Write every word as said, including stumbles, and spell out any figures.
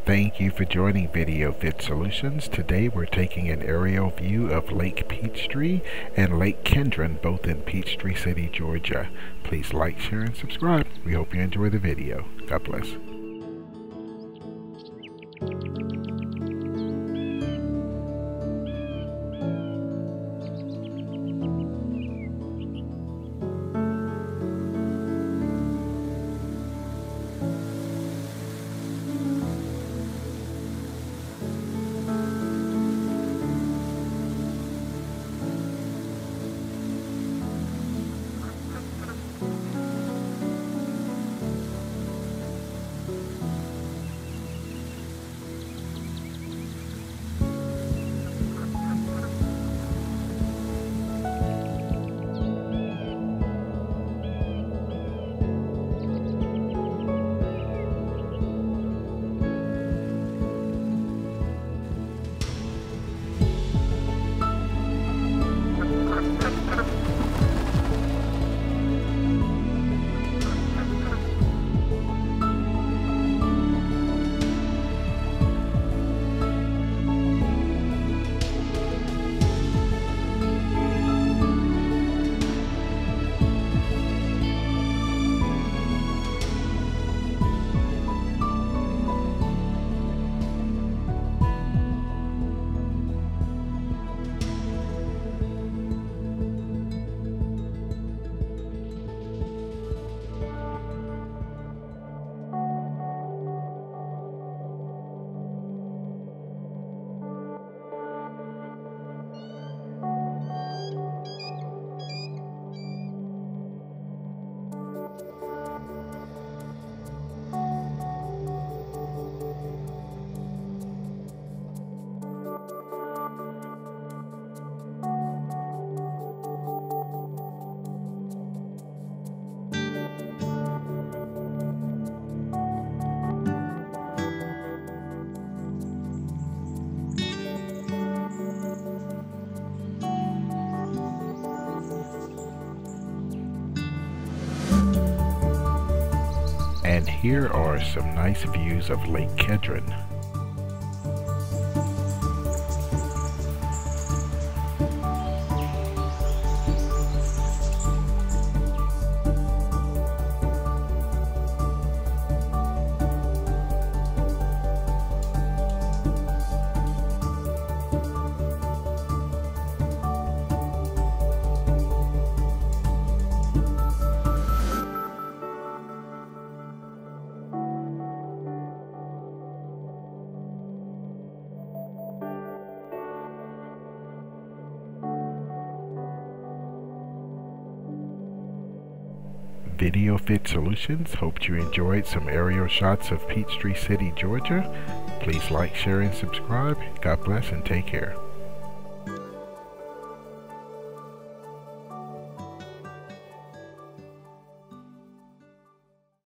Thank you for joining Video Fit Solutions. Today we're taking an aerial view of Lake Peachtree and Lake Kedron, both in Peachtree City, Georgia. Please like, share, and subscribe. We hope you enjoy the video. God bless. And here are some nice views of Lake Kedron. Video Fit Solutions hoped you enjoyed some aerial shots of Peachtree City, Georgia. Please like, share, and subscribe. God bless and take care.